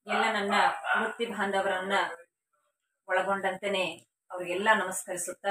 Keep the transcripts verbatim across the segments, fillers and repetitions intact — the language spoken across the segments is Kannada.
ಎಲ್ಲ ನನ್ನ ವೃತ್ತಿ ಬಾಂಧವರನ್ನ ಒಳಗೊಂಡಂತೆನೆ ಅವರಿಗೆಲ್ಲ ನಮಸ್ಕರಿಸುತ್ತಾ,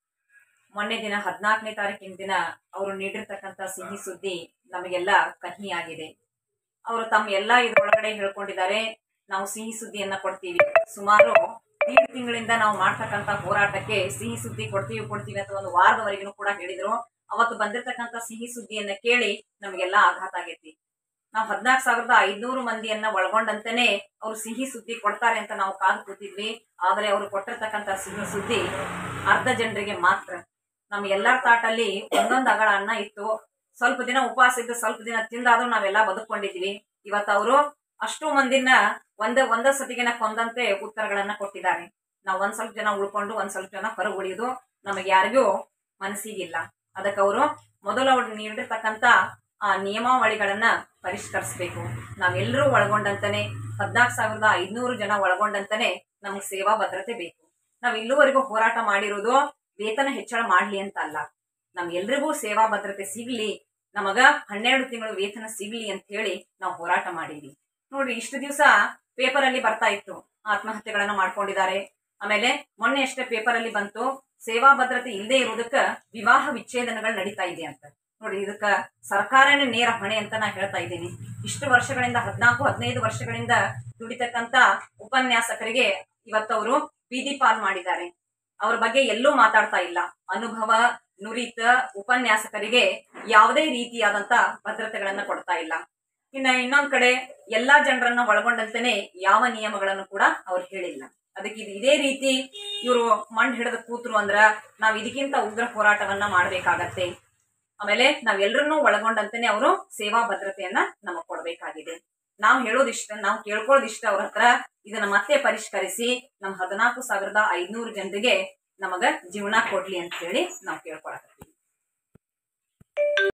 ಮೊನ್ನೆ ದಿನ ಹದಿನಾಲ್ಕನೇ ತಾರೀಕಿನ ದಿನ ಅವರು ನೀಡಿರ್ತಕ್ಕಂಥ ಸಿಹಿ ಸುದ್ದಿ ನಮಗೆಲ್ಲ ಕಹಿಯಾಗಿದೆ. ಅವರು ತಮ್ಮ ಎಲ್ಲ ಇದರೊಳಗಡೆ ಹೇಳ್ಕೊಂಡಿದ್ದಾರೆ, ನಾವು ಸಿಹಿ ಸುದ್ದಿಯನ್ನ ಕೊಡ್ತೀವಿ. ಸುಮಾರು ಏಳು ತಿಂಗಳಿಂದ ನಾವು ಮಾಡ್ತಕ್ಕಂಥ ಹೋರಾಟಕ್ಕೆ ಸಿಹಿ ಸುದ್ದಿ ಕೊಡ್ತೀವಿ ಕೊಡ್ತೀವಿ ಅಂತ ಒಂದು ವಾರದವರೆಗೂ ಕೂಡ ಹೇಳಿದ್ರು. ಅವತ್ತು ಬಂದಿರತಕ್ಕಂಥ ಸಿಹಿ ಸುದ್ದಿಯನ್ನ ಕೇಳಿ ನಮಗೆಲ್ಲ ಆಘಾತ ಆಗೈತಿ. ನಾವು ಹದಿನಾಲ್ಕು ಸಾವಿರದ ಐದ್ನೂರು ಮಂದಿಯನ್ನ ಒಳಗೊಂಡಂತೆನೆ ಅವ್ರು ಸಿಹಿ ಸುದ್ದಿ ಕೊಡ್ತಾರೆ ಅಂತ ನಾವು ಕಾದು ಕೂತಿದ್ವಿ. ಆದ್ರೆ ಅವರು ಕೊಟ್ಟಿರ್ತಕ್ಕಂಥ ಸಿಹಿ ಸುದ್ದಿ ಅರ್ಧ ಜನರಿಗೆ ಮಾತ್ರ. ನಮ್ ಎಲ್ಲರ ತಾಟಲ್ಲಿ ಒಂದೊಂದು ಅಗಳ ಅನ್ನ ಇತ್ತು. ಸ್ವಲ್ಪ ದಿನ ಉಪವಾಸ ಇದ್ದು ಸ್ವಲ್ಪ ದಿನ ತಿಂದಾದ್ರೂ ನಾವೆಲ್ಲ ಬದುಕೊಂಡಿದ್ವಿ. ಇವತ್ತು ಅವರು ಅಷ್ಟು ಮಂದಿನ ಒಂದೇ ಒಂದ ಸತಿಗೆನ ಕೊಂದಂತೆ ಉತ್ತರಗಳನ್ನ ಕೊಟ್ಟಿದ್ದಾರೆ. ನಾವು ಒಂದ್ ಸ್ವಲ್ಪ ಜನ ಉಳ್ಕೊಂಡು ಒಂದ್ ಸ್ವಲ್ಪ ಜನ ಹೊರ ಉಳಿಯೋದು ನಮಗೆ ಯಾರಿಗೂ ಮನಸ್ಸಿಗಿಲ್ಲ. ಅದಕ್ಕೆ ಅವರು ಮೊದಲು ಅವ್ರು ನೀಡಿರ್ತಕ್ಕಂಥ ಆ ನಿಯಮಾವಳಿಗಳನ್ನ ಪರಿಷ್ಕರಿಸಬೇಕು. ನಾವೆಲ್ಲರೂ ಒಳಗೊಂಡಂತಾನೆ ಹದಿನಾಲ್ಕು ಸಾವಿರದ ಐದ್ನೂರು ಜನ ಒಳಗೊಂಡಂತಾನೆ ನಮಗ್ ಸೇವಾ ಭದ್ರತೆ ಬೇಕು. ನಾವ್ ಇಲ್ಲಿವರೆಗೂ ಹೋರಾಟ ಮಾಡಿರೋದು ವೇತನ ಹೆಚ್ಚಳ ಮಾಡ್ಲಿ ಅಂತ ಅಲ್ಲ, ನಮ್ಗೆಲ್ರಿಗೂ ಸೇವಾ ಭದ್ರತೆ ಸಿಗ್ಲಿ, ನಮಗ ಹನ್ನೆರಡು ತಿಂಗಳು ವೇತನ ಸಿಗ್ಲಿ ಅಂತ ಹೇಳಿ ನಾವು ಹೋರಾಟ ಮಾಡಿದ್ವಿ. ನೋಡ್ರಿ, ಇಷ್ಟು ದಿವಸ ಪೇಪರ್ ಅಲ್ಲಿ ಬರ್ತಾ ಇತ್ತು ಆತ್ಮಹತ್ಯೆಗಳನ್ನ ಮಾಡ್ಕೊಂಡಿದ್ದಾರೆ. ಆಮೇಲೆ ಮೊನ್ನೆ ಅಷ್ಟೇ ಪೇಪರ್ ಅಲ್ಲಿ ಬಂತು ಸೇವಾ ಭದ್ರತೆ ಇಲ್ಲದೆ ಇರೋದಕ್ಕ ವಿವಾಹ ವಿಚ್ಛೇದನಗಳು ನಡೀತಾ ಇದೆ ಅಂತ. ನೋಡಿ, ಇದಕ್ಕ ಸರ್ಕಾರನೇ ನೇರ ಹೊಣೆ ಅಂತ ನಾ ಹೇಳ್ತಾ ಇದ್ದೀನಿ. ಇಷ್ಟು ವರ್ಷಗಳಿಂದ ಹದಿನಾಲ್ಕು ಹದಿನೈದು ವರ್ಷಗಳಿಂದ ದುಡಿತಕ್ಕಂತ ಉಪನ್ಯಾಸಕರಿಗೆ ಇವತ್ತವರು ಬೀದಿ ಪಾಲ್ ಮಾಡಿದ್ದಾರೆ. ಅವ್ರ ಬಗ್ಗೆ ಎಲ್ಲೂ ಮಾತಾಡ್ತಾ ಇಲ್ಲ. ಅನುಭವ ನುರಿತ ಉಪನ್ಯಾಸಕರಿಗೆ ಯಾವುದೇ ರೀತಿಯಾದಂತ ಭದ್ರತೆಗಳನ್ನ ಕೊಡ್ತಾ ಇಲ್ಲ. ಇನ್ನ ಇನ್ನೊಂದ್ ಕಡೆ ಎಲ್ಲಾ ಜನರನ್ನ ಒಳಗೊಂಡಂತೆನೆ ಯಾವ ನಿಯಮಗಳನ್ನು ಕೂಡ ಅವ್ರು ಹೇಳಿಲ್ಲ. ಅದಕ್ಕೆ ಇದು ಇದೇ ರೀತಿ ಇವರು ಮಣ್ಣು ಹಿಡಿದು ಕೂತ್ರು ಅಂದ್ರ ನಾವ್ ಇದಕ್ಕಿಂತ ಉಗ್ರ ಹೋರಾಟವನ್ನ ಮಾಡ್ಬೇಕಾಗತ್ತೆ. ಆಮೇಲೆ ನಾವೆಲ್ಲರನ್ನೂ ಒಳಗೊಂಡಂತೆನೆ ಅವರು ಸೇವಾ ಭದ್ರತೆಯನ್ನ ನಮಗ್ ಕೊಡ್ಬೇಕಾಗಿದೆ. ನಾವ್ ಹೇಳೋದಿಷ್ಟ, ನಾವು ಕೇಳ್ಕೊಳ್ಳೋದಿಷ್ಟ ಅವ್ರ ಹತ್ರ, ಇದನ್ನ ಮತ್ತೆ ಪರಿಷ್ಕರಿಸಿ ನಮ್ ಹದಿನಾಲ್ಕು ಸಾವಿರದ ಐದ್ನೂರು ಜನರಿಗೆ ನಮಗ ಜೀವನ ಕೊಡ್ಲಿ ಅಂತ ಹೇಳಿ ನಾವು ಕೇಳ್ಕೊಳ್ತೀವಿ.